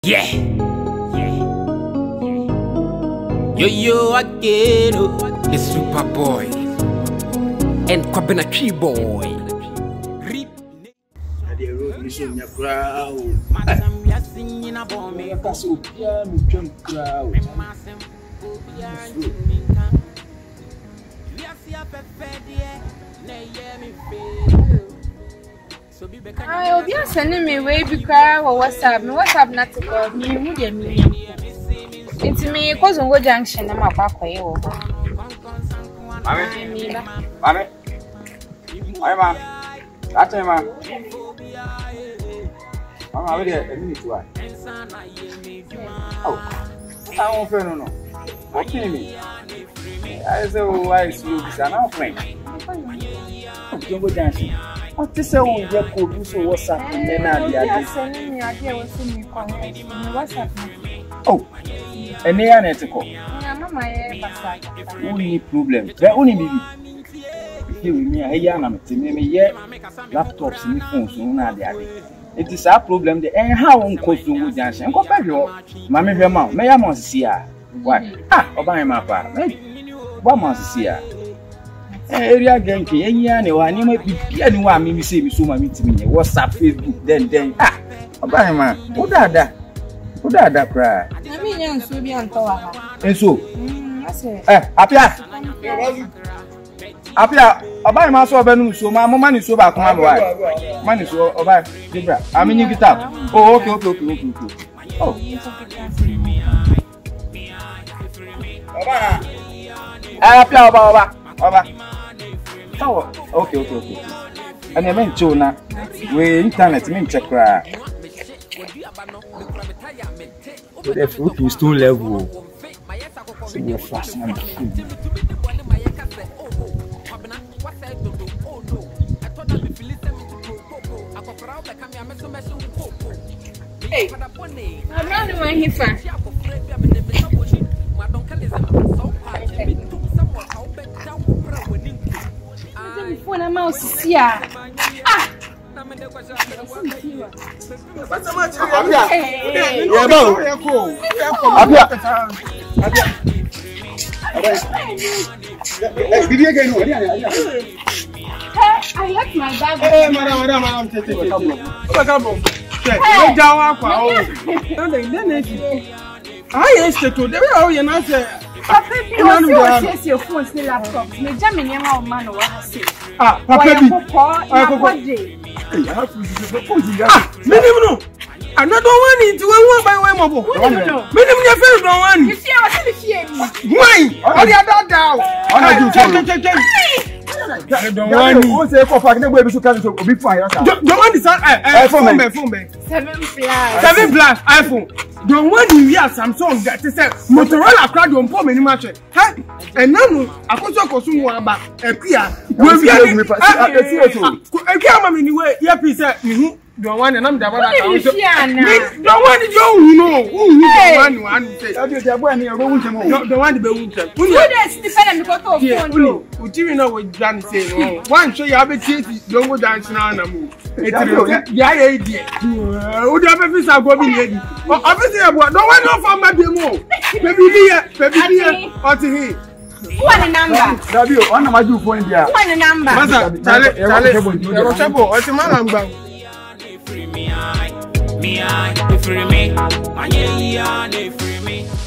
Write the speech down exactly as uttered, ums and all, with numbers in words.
Yeah. Yeah. Yo yo again, the super boy and Kwabena tree boy. The road is on your crowd. I'm yasing in a bomb. I can't see a jump crowd. I will be sending me way because WhatsApp. Me WhatsApp not to call me. Who dey me? It's me cause on go junction. I'm up for you. Mami, mami, mami, ma. That's it, ma. Mama, how are a minute why? Oh, I don't feel no no. What can you mean? I say, oh, I see you. It's an friend. Don't go dancing. What is a we get code so WhatsApp and then I be sending me idea what send me contact me WhatsApp. Oh, and they are netiko. Yeah, mama e basa. Only problem. The only baby. Here with me, I am am to me here laptops and phones so na dey ade. It is a problem the and how on cause to go dancing. Go pay your mama be ma. Me am on see ah. Why? Ah, oba ma pa. What must see ah? Area genki enya ne wa ni ma bibia ni wa mi say mi so ma mi timi WhatsApp Facebook then then ah oba ma wo dada wo dada kra na mi nya nso bi anto wa ha enso mm ase eh apia apia oba ma so oba nu so ma mo ma ni so ba ko ma wa ma ni so oba debra ami ni guitar oh okay okay okay okay okay oh oba apia oba oba oba oh, okay, okay, okay. And I meant to na we internet mean check ra. The fruit is too level. So we are fast and hey, I'm not the one here for. Before na mouse see ah ah Abia yeah no Abia Abia eh bibi again no I left my bag. Eh madam madam madam tete come on come on check no jawa kwa o no dey dey ah yes to dey how you na say Papa, you want your phone, your laptop. Me jam in your man or ah, Papa, I have to ah, minimum. Another one is one by one mobile. Minimum, your friend don't want. You see, I was in the why? All the other down. Don't want who say for fact nobody should come to be fine. Don't want this iPhone, phone, seven plus, seven plus iPhone. Don't want you hear Samsung that is a Motorola crowd don't pour many match. Hey, and now I could talk to someone about a Pia. We'll be able to come anyway. Yeah, please, don't want and I'm the one that don't want to go. No, who don't want to say, don't want to be with them. Who is defending the phone? Would you know what Johnny said? One show you have a chase, don't go dance now and move. Yeah, idea. Would you have a visa go be ready? Obviously, I don't want to find my demo. Baby, baby, what's here? One number. W, one number you phone there. One number. Masa, chale, chale. What's up? What's your number? Free me, I, me, I, free me. My yeah, yeah, free me.